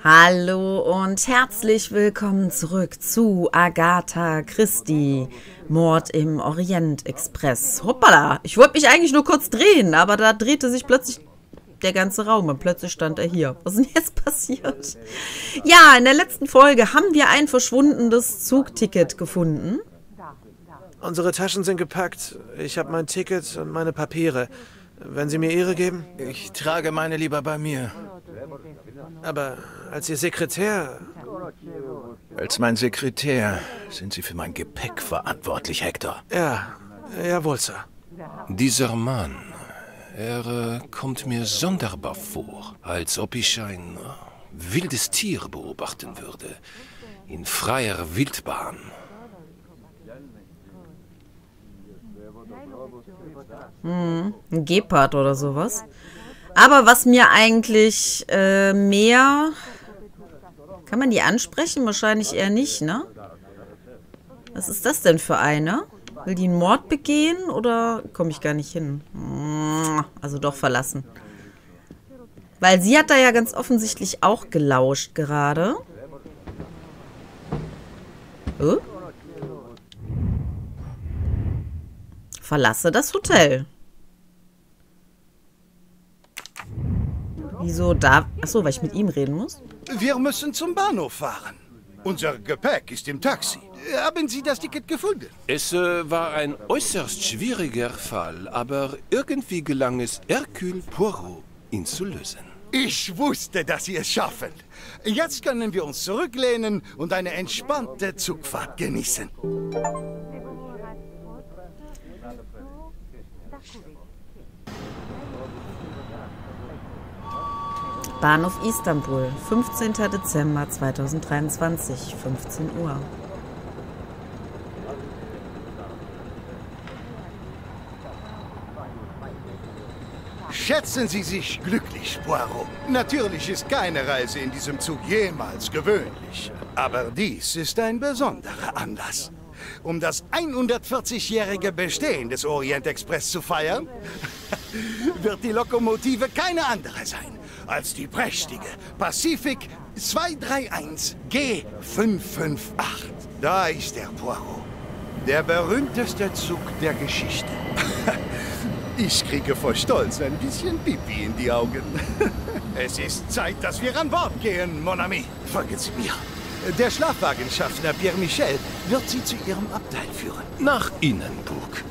Hallo und herzlich willkommen zurück zu Agatha Christie, Mord im Orient Express. Hoppala, ich wollte mich eigentlich nur kurz drehen, aber da drehte sich plötzlich der ganze Raum und plötzlich stand er hier. Was ist denn jetzt passiert? Ja, in der letzten Folge haben wir ein verschwundenes Zugticket gefunden. Unsere Taschen sind gepackt. Ich habe mein Ticket und meine Papiere. Wenn Sie mir Ihre geben? Ich trage meine lieber bei mir. Aber als Ihr Sekretär... Als mein Sekretär sind Sie für mein Gepäck verantwortlich, Hector. Ja, jawohl, Sir. Dieser Mann, er kommt mir sonderbar vor, als ob ich ein wildes Tier beobachten würde. In freier Wildbahn. Ein Gepard oder sowas. Aber was mir eigentlich mehr... Kann man die ansprechen? Wahrscheinlich eher nicht, ne? Was ist das denn für eine? Will die einen Mord begehen oder komme ich gar nicht hin? Also doch verlassen. Weil sie hat da ja ganz offensichtlich auch gelauscht gerade. Verlasse das Hotel. Wieso da? Achso, weil ich mit ihm reden muss? Wir müssen zum Bahnhof fahren. Unser Gepäck ist im Taxi. Haben Sie das Ticket gefunden? Es war ein äußerst schwieriger Fall, aber irgendwie gelang es Hercule Poirot, ihn zu lösen. Ich wusste, dass Sie es schaffen. Jetzt können wir uns zurücklehnen und eine entspannte Zugfahrt genießen. Bahnhof Istanbul, 15. Dezember 2023, 15 Uhr. Schätzen Sie sich glücklich, Poirot. Natürlich ist keine Reise in diesem Zug jemals gewöhnlich. Aber dies ist ein besonderer Anlass. Um das 140-jährige Bestehen des Orient Express zu feiern, wird die Lokomotive keine andere sein als die prächtige Pacific 231 G558. Da ist der Poirot. Der berühmteste Zug der Geschichte. Ich kriege vor Stolz ein bisschen Pipi in die Augen. Es ist Zeit, dass wir an Bord gehen, Mon ami. Folgen Sie mir. Der Schlafwagenschaffner Pierre Michel wird Sie zu Ihrem Abteil führen. Nach Ihnen, Bug.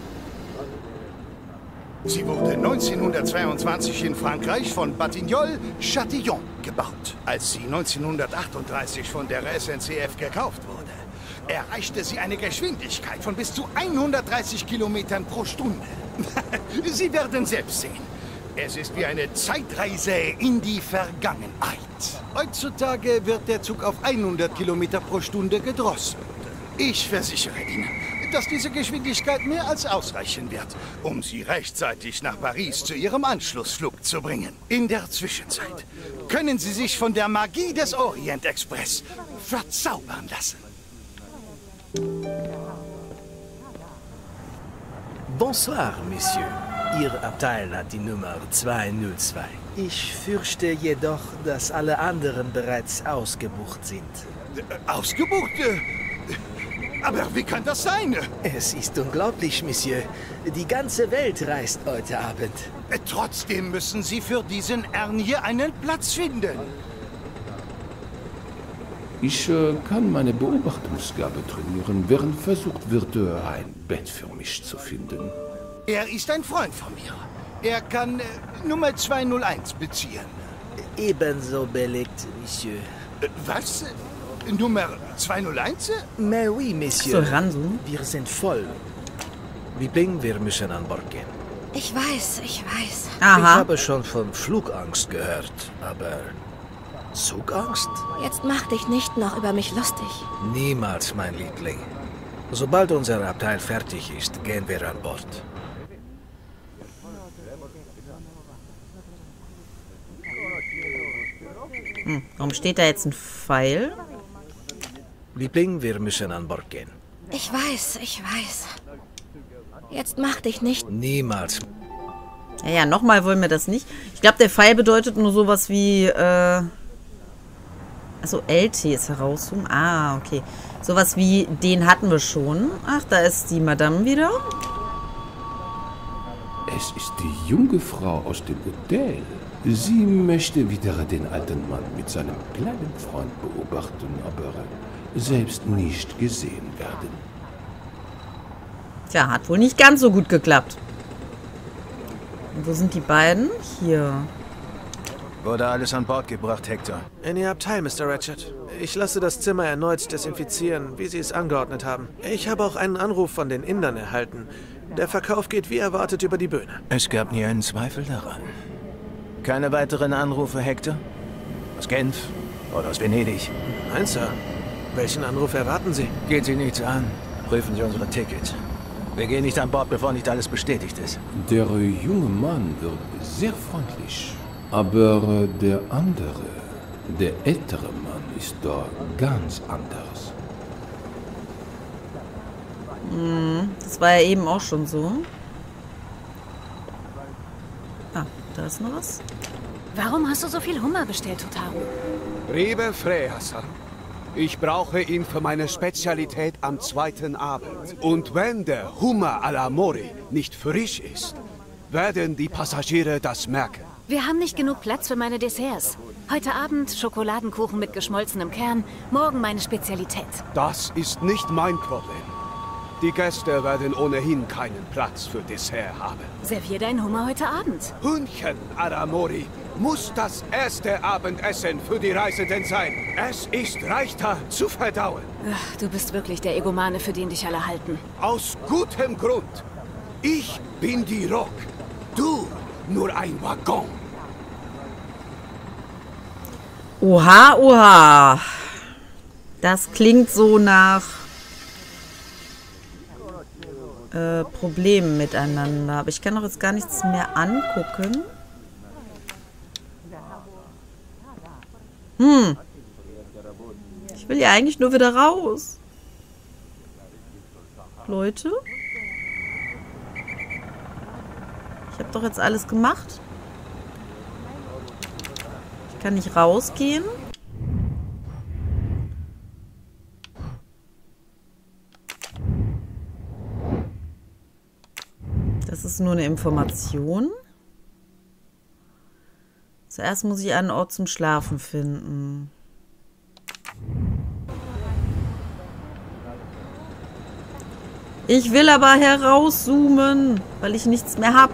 Sie wurde 1922 in Frankreich von Batignolles-Châtillon gebaut. Als sie 1938 von der SNCF gekauft wurde, erreichte sie eine Geschwindigkeit von bis zu 130 Kilometern pro Stunde. Sie werden selbst sehen. Es ist wie eine Zeitreise in die Vergangenheit. Heutzutage wird der Zug auf 100 Kilometer pro Stunde gedrosselt. Ich versichere Ihnen, dass diese Geschwindigkeit mehr als ausreichen wird, um Sie rechtzeitig nach Paris zu Ihrem Anschlussflug zu bringen. In der Zwischenzeit können Sie sich von der Magie des Orient Express verzaubern lassen. Bonsoir, Monsieur. Ihr Abteil hat die Nummer 202. Ich fürchte jedoch, dass alle anderen bereits ausgebucht sind. Ausgebucht? Aber wie kann das sein? Es ist unglaublich, Monsieur. Die ganze Welt reist heute Abend. Trotzdem müssen Sie für diesen Herrn hier einen Platz finden. Ich kann meine Beobachtungsgabe trainieren, während versucht wird, ein Bett für mich zu finden. Er ist ein Freund von mir. Er kann Nummer 201 beziehen. Ebenso belegt, Monsieur. Was? Nummer 201? Mais oui, Monsieur. So ranzoomen? Wir sind voll. Liebling, wir müssen an Bord gehen. Ich weiß. Ich Aha. habe schon von Flugangst gehört, aber Zugangst? Jetzt mach dich nicht noch über mich lustig. Niemals, mein Liebling. Sobald unser Abteil fertig ist, gehen wir an Bord. Warum steht da jetzt ein Pfeil? Liebling, wir müssen an Bord gehen. Ich weiß. Jetzt mach dich nicht... Niemals. Ja, nochmal wollen wir das nicht. Ich glaube, der Pfeil bedeutet nur sowas wie, Achso, LT ist herauszoomen. Ah, okay. Sowas wie, den hatten wir schon. Ach, da ist die Madame wieder. Es ist die junge Frau aus dem Hotel. Sie möchte wieder den alten Mann mit seinem kleinen Freund beobachten, aber selbst nicht gesehen werden. Tja, hat wohl nicht ganz so gut geklappt. Und wo sind die beiden? Hier. Wurde alles an Bord gebracht, Hector. In Ihr Abteil, Mr. Ratchet. Ich lasse das Zimmer erneut desinfizieren, wie Sie es angeordnet haben. Ich habe auch einen Anruf von den Indern erhalten. Der Verkauf geht wie erwartet über die Bühne. Es gab nie einen Zweifel daran. Keine weiteren Anrufe, Hector? Aus Genf oder aus Venedig? Nein, Sir. Welchen Anruf erwarten Sie? Geht Sie nichts an. Prüfen Sie unsere Tickets. Wir gehen nicht an Bord, bevor nicht alles bestätigt ist. Der junge Mann wirkt sehr freundlich. Aber der andere, der ältere Mann, ist doch ganz anders. Das war ja eben auch schon so. Ah, da ist noch was. Warum hast du so viel Hummer bestellt, Totaro? Liebe Freya-san, ich brauche ihn für meine Spezialität am zweiten Abend. Und wenn der Hummer à la Mori nicht frisch ist, werden die Passagiere das merken. Wir haben nicht genug Platz für meine Desserts. Heute Abend Schokoladenkuchen mit geschmolzenem Kern, morgen meine Spezialität. Das ist nicht mein Problem. Die Gäste werden ohnehin keinen Platz für Dessert haben. Servier deinen Hummer heute Abend. Hühnchen à la Mori muss das erste Abendessen für die Reisenden sein. Es ist leichter zu verdauen. Ach, du bist wirklich der Egomane, für den dich alle halten. Aus gutem Grund. Ich bin die Rock. Du nur ein Waggon. Oha, oha. Das klingt so nach Problemen miteinander. Aber ich kann doch jetzt gar nichts mehr angucken. Ich will ja eigentlich nur wieder raus. Leute? Ich habe doch jetzt alles gemacht. Ich kann nicht rausgehen. Das ist nur eine Information. Zuerst muss ich einen Ort zum Schlafen finden. Ich will aber herauszoomen, weil ich nichts mehr habe.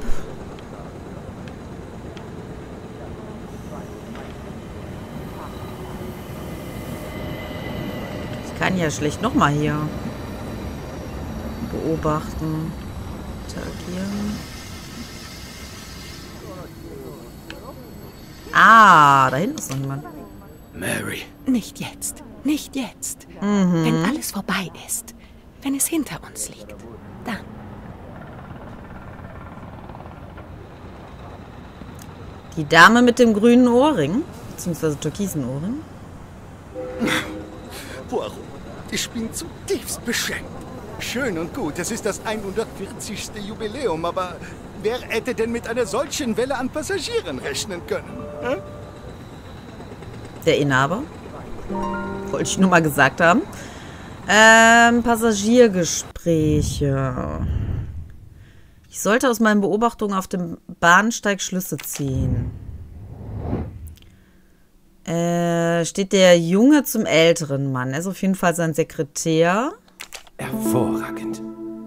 Ich kann ja schlecht nochmal hier beobachten. Interagieren. Ah, da hinten ist noch jemand. Mary. Nicht jetzt. Nicht jetzt. Wenn alles vorbei ist. Wenn es hinter uns liegt. Dann. Die Dame mit dem grünen Ohrring. Beziehungsweise türkisen Ohrring. Poirot, ich bin zutiefst beschämt. Schön und gut, es ist das 140. Jubiläum, aber wer hätte denn mit einer solchen Welle an Passagieren rechnen können? Hm? Der Inhaber. Wollte ich nur mal gesagt haben. Passagiergespräche. Ich sollte aus meinen Beobachtungen auf dem Bahnsteig Schlüsse ziehen. Steht der Junge zum älteren Mann. Er ist auf jeden Fall sein Sekretär. Hervorragend.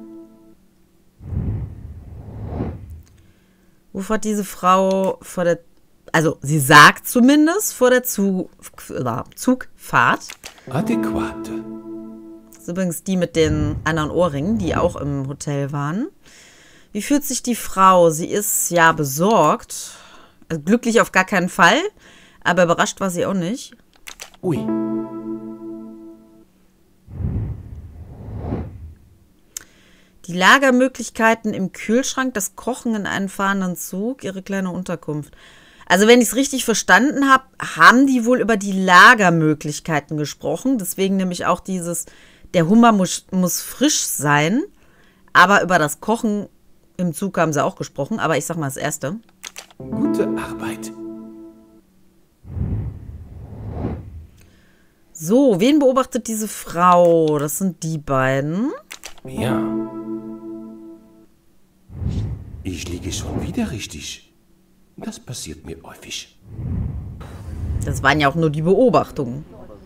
Wovor hat diese Frau vor der... Also, sie sagt zumindest vor der Zugfahrt. Adäquat. Das ist übrigens die mit den anderen Ohrringen, die auch im Hotel waren. Wie fühlt sich die Frau? Sie ist ja besorgt. Also glücklich auf gar keinen Fall. Aber überrascht war sie auch nicht. Ui. Die Lagermöglichkeiten im Kühlschrank, das Kochen in einem fahrenden Zug, ihre kleine Unterkunft. Also wenn ich es richtig verstanden habe, haben die wohl über die Lagermöglichkeiten gesprochen. Deswegen nämlich auch dieses, der Hummer muss frisch sein. Aber über das Kochen im Zug haben sie auch gesprochen. Aber ich sag mal das Erste. Gute Arbeit. So, wen beobachtet diese Frau? Das sind die beiden. Ja. Ich liege schon wieder richtig. Das passiert mir häufig. Das waren ja auch nur die Beobachtungen.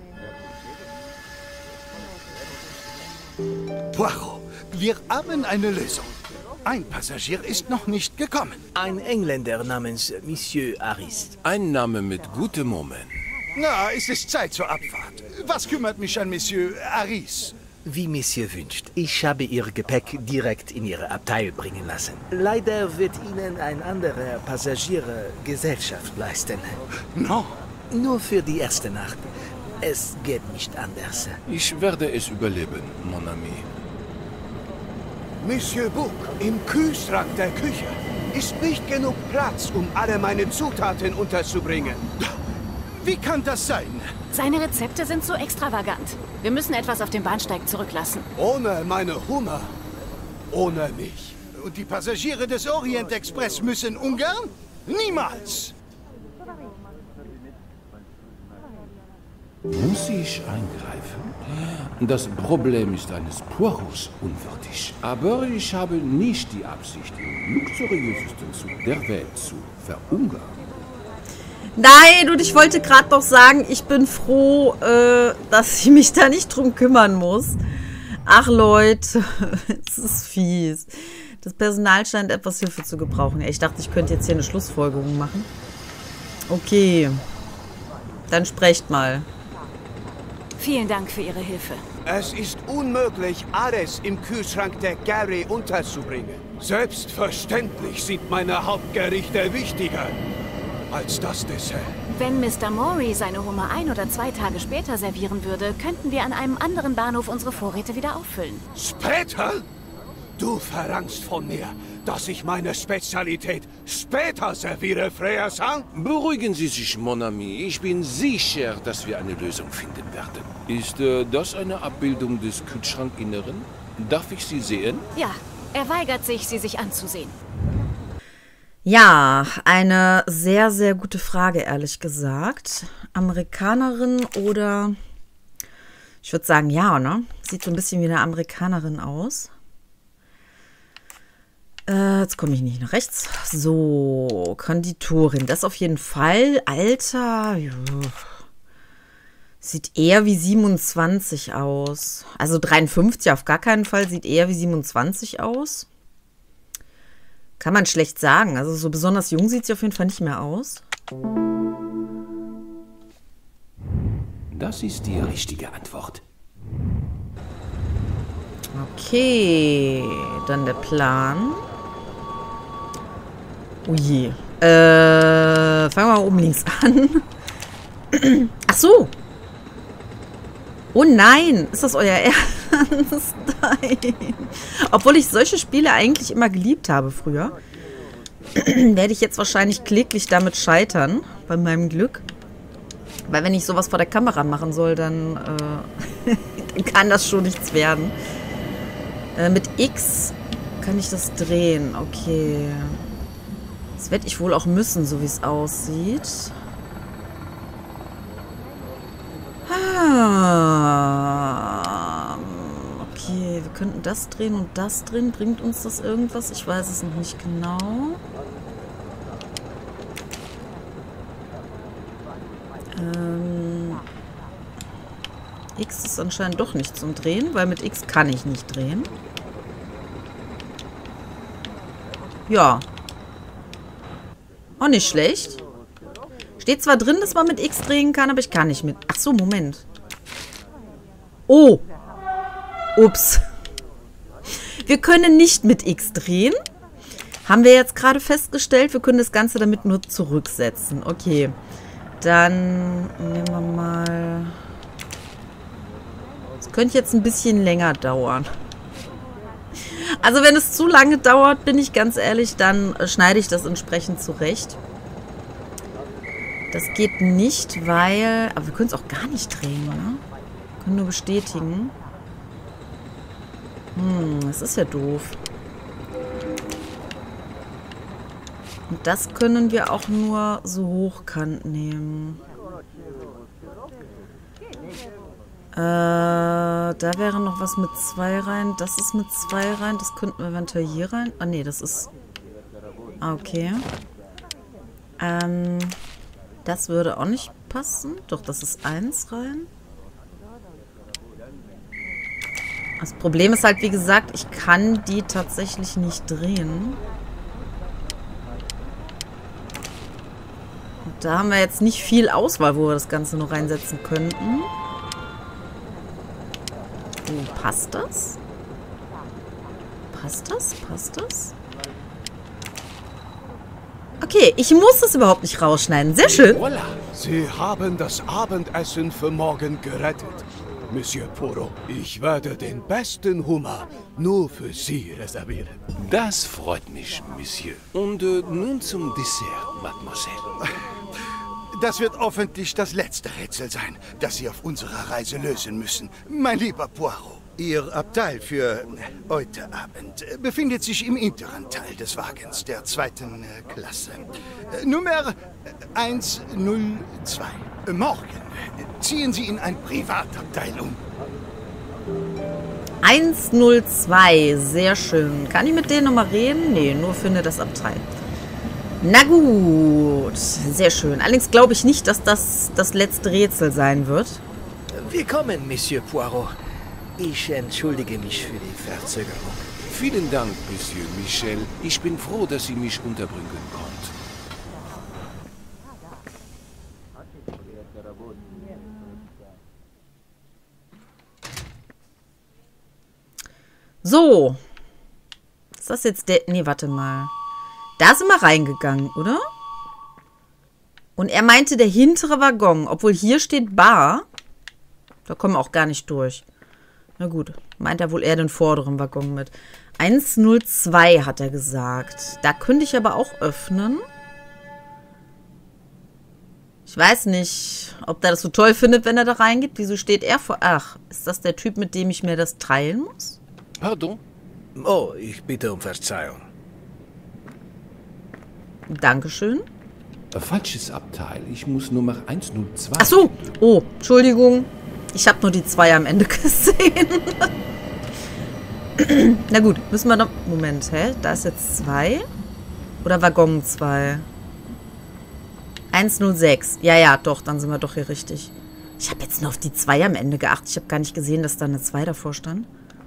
Poirot, wir haben eine Lösung. Ein Passagier ist noch nicht gekommen. Ein Engländer namens Monsieur Harris. Ein Name mit gutem Moment. Na, es ist Zeit zur Abfahrt. Was kümmert mich an Monsieur Harris? Wie Monsieur wünscht. Ich habe Ihr Gepäck direkt in Ihre Abteil bringen lassen. Leider wird Ihnen ein anderer Passagier Gesellschaft leisten. No. Nur für die erste Nacht. Es geht nicht anders. Ich werde es überleben, mon ami. Monsieur Bouc, im Kühlschrank der Küche ist nicht genug Platz, um alle meine Zutaten unterzubringen. Wie kann das sein? Seine Rezepte sind so extravagant. Wir müssen etwas auf dem Bahnsteig zurücklassen. Ohne meine Hummer, ohne mich. Und die Passagiere des Orient Express müssen Ungarn? Niemals! Muss ich eingreifen? Das Problem ist eines Poirots unwürdig. Aber ich habe nicht die Absicht, den luxuriösesten Zug der Welt zu verhungern. Nein, und ich wollte gerade noch sagen, ich bin froh, dass ich mich da nicht drum kümmern muss. Ach Leute, es ist fies. Das Personal scheint etwas Hilfe zu gebrauchen. Ich dachte, ich könnte jetzt hier eine Schlussfolgerung machen. Okay. Dann sprecht mal. Vielen Dank für Ihre Hilfe. Es ist unmöglich, alles im Kühlschrank der Gary unterzubringen. Selbstverständlich sind meine Hauptgerichte wichtiger als das Dessert. Wenn Mr. Mori seine Hummer 1 oder 2 Tage später servieren würde, könnten wir an einem anderen Bahnhof unsere Vorräte wieder auffüllen. Später? Du verlangst von mir, dass ich meine Spezialität später serviere, Frère Sang? Beruhigen Sie sich, mon ami. Ich bin sicher, dass wir eine Lösung finden werden. Ist das eine Abbildung des Kühlschrankinneren? Darf ich sie sehen? Ja, er weigert sich, sie sich anzusehen. Ja, eine sehr, sehr gute Frage, ehrlich gesagt. Amerikanerin oder... Ich würde sagen, ja, ne? Sieht so ein bisschen wie eine Amerikanerin aus. Jetzt komme ich nicht nach rechts. So, Konditorin. Das auf jeden Fall. Alter, ja. Sieht eher wie 27 aus. Also 53 auf gar keinen Fall. Sieht eher wie 27 aus. Kann man schlecht sagen. Also so besonders jung sieht sie auf jeden Fall nicht mehr aus. Das ist die richtige Antwort. Okay, dann der Plan. Oh je. Fangen wir mal oben links an. Ach so. Oh nein, ist das euer Ernst? Nein. Obwohl ich solche Spiele eigentlich immer geliebt habe früher, werde ich jetzt wahrscheinlich kläglich damit scheitern, bei meinem Glück. Weil wenn ich sowas vor der Kamera machen soll, dann, dann kann das schon nichts werden. Mit X kann ich das drehen. Okay. Das werde ich wohl auch müssen, so wie es aussieht. Okay, wir könnten das drehen und das drehen. Bringt uns das irgendwas? Ich weiß es noch nicht genau. X ist anscheinend doch nicht zum Drehen, weil mit X kann ich nicht drehen. Ja. Auch nicht schlecht. Steht zwar drin, dass man mit X drehen kann, aber ich kann nicht mit... Ach so, Moment. Oh. Ups. Wir können nicht mit X drehen. Haben wir jetzt gerade festgestellt. Wir können das Ganze damit nur zurücksetzen. Okay. Dann nehmen wir mal... Das könnte jetzt ein bisschen länger dauern. Also wenn es zu lange dauert, bin ich ganz ehrlich, dann schneide ich das entsprechend zurecht. Das geht nicht, weil... Aber wir können es auch gar nicht drehen, ne? Wir können nur bestätigen. Das ist ja doof. Und das können wir auch nur so hochkant nehmen. Da wäre noch was mit 2 rein. Das ist mit 2 rein. Das könnten wir eventuell hier rein. Ah, nee, das ist... Ah, okay. Das würde auch nicht passen. Doch, das ist 1 rein. Das Problem ist halt, wie gesagt, ich kann die tatsächlich nicht drehen. Und da haben wir jetzt nicht viel Auswahl, wo wir das Ganze noch reinsetzen könnten. Passt das? Passt das? Passt das? Okay, ich muss das überhaupt nicht rausschneiden. Sehr schön. Voilà. Sie haben das Abendessen für morgen gerettet, Monsieur Poirot. Ich werde den besten Hummer nur für Sie reservieren. Das freut mich, Monsieur. Und nun zum Dessert, Mademoiselle. Das wird hoffentlich das letzte Rätsel sein, das Sie auf unserer Reise lösen müssen, mein lieber Poirot. Ihr Abteil für heute Abend befindet sich im hinteren Teil des Wagens der 2. Klasse. Nummer 102. Morgen ziehen Sie in ein Privatabteil um. 102, sehr schön. Kann ich mit denen nochmal reden? Nee, nur finde das Abteil. Na gut, sehr schön. Allerdings glaube ich nicht, dass das das letzte Rätsel sein wird. Willkommen, Monsieur Poirot. Ich entschuldige mich für die Verzögerung. Vielen Dank, Monsieur Michel. Ich bin froh, dass Sie mich unterbringen konnten. So. Ist das jetzt der... Nee, warte mal. Da sind wir reingegangen, oder? Und er meinte der hintere Waggon. Obwohl hier steht Bar. Da kommen wir auch gar nicht durch. Na gut. Meint er wohl eher den vorderen Waggon mit. 102 hat er gesagt. Da könnte ich aber auch öffnen. Ich weiß nicht, ob der das so toll findet, wenn er da reingeht. Wieso steht er vor... Ach, ist das der Typ, mit dem ich mir das teilen muss? Pardon? Oh, ich bitte um Verzeihung. Dankeschön. Falsches Abteil. Ich muss Nummer 102. Ach so. Oh, Entschuldigung. Ich habe nur die 2 am Ende gesehen. Na gut, müssen wir noch... Moment, hä? Da ist jetzt 2? Oder Waggon 2? 106. Ja, ja, doch, dann sind wir doch hier richtig. Ich habe jetzt nur auf die 2 am Ende geachtet. Ich habe gar nicht gesehen, dass da eine 2 davor stand.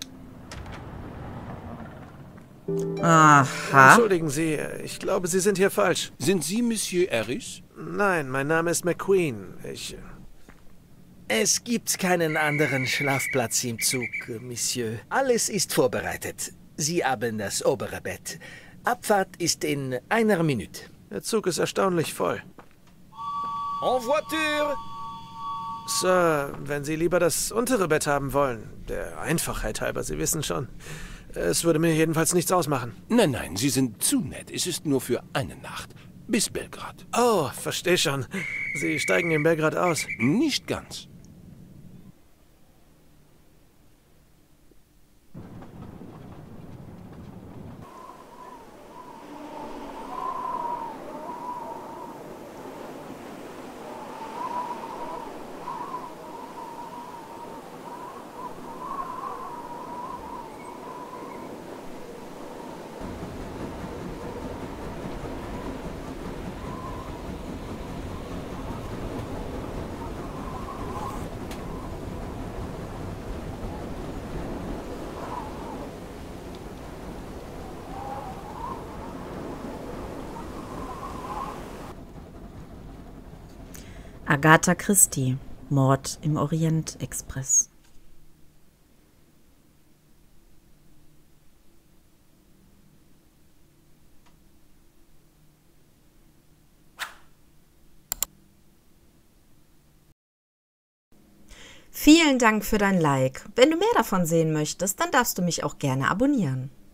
Aha. Entschuldigen Sie, ich glaube, Sie sind hier falsch. Sind Sie Monsieur Harris? Nein, mein Name ist McQueen. Es gibt keinen anderen Schlafplatz im Zug, Monsieur. Alles ist vorbereitet. Sie haben das obere Bett. Abfahrt ist in 1 Minute. Der Zug ist erstaunlich voll. En voiture! Sir, wenn Sie lieber das untere Bett haben wollen, der Einfachheit halber, Sie wissen schon. Es würde mir jedenfalls nichts ausmachen. Nein, nein, Sie sind zu nett. Es ist nur für eine Nacht. Bis Belgrad. Oh, verstehe schon. Sie steigen in Belgrad aus. Nicht ganz. Agatha Christie. Mord im Orient Express. Vielen Dank für dein Like. Wenn du mehr davon sehen möchtest, dann darfst du mich auch gerne abonnieren.